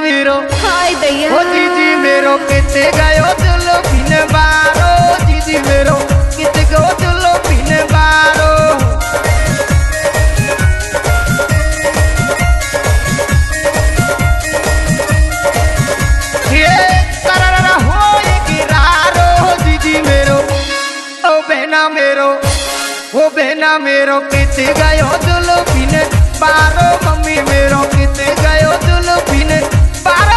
मेरो हाय दैया ओ जीजी मेरो किते गयो चलो बिन बारो जीजी मेरो किते गयो चलो बिन बारो ये तररा हो गिरारो जीजी मेरो ओ बहना मेरो किते गयो चलो बिन बारो मम्मी मेरो किते गयो चलो बिन बारो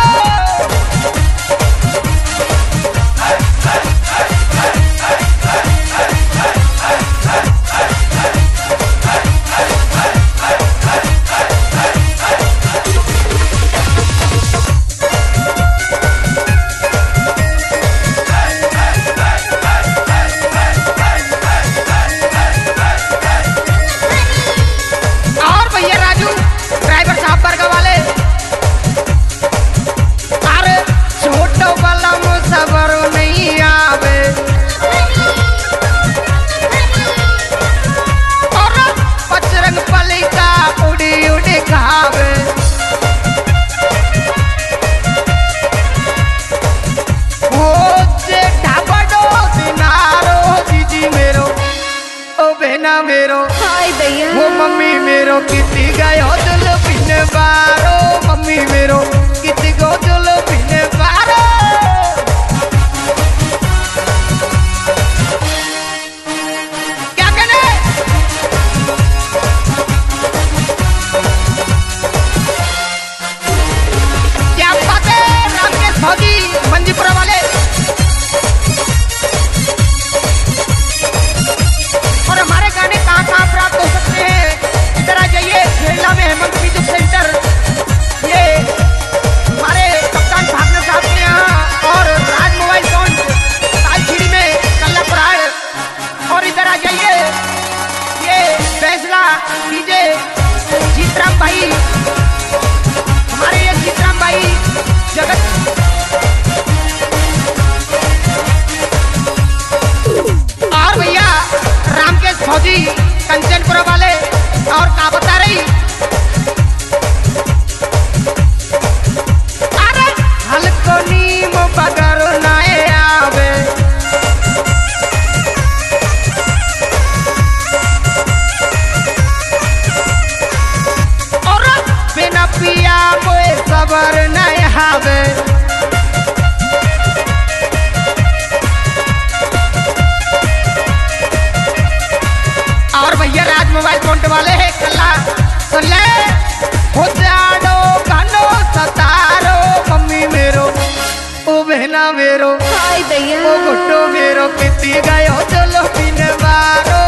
मेरो हाय दैया वो मम्मी मेरो किती गयो चलो बिन बारो मम्मी मेरो किती गयो चलो बिन बारो क्या कहने क्या बात है रामकेश भौजी मंजीपुरा वाले और हमारे गाने कहाँ प्राप्त हो सकते हैं इधर आ जाइए खेलना में हेमंत म्यूजिक सेंटर ये हमारे कप्तान भागना साहब के यहाँ और राज मोबाइल साउंड तालछीड़ी में कल्लापुराड़ और इधर आ जाइए ये फैसला डीजे जीतराम भाई हमारे ये जीतराम भाई जगत और भैया रामकेश फौजी कंचनपुरा वाले और का बता रही अरे हल्को नीम बगर नाए आवे और बिना पिया मोए सबर नाए हावे और भैया राज मोबाइल पॉइंट वाले है कल्ला सुन ले हो जाडो गानो सतारो मम्मी मेरो ओ बहना मेरो हाय दैया ओ गुट्टो मेरो किती गयो चलो बिन बारो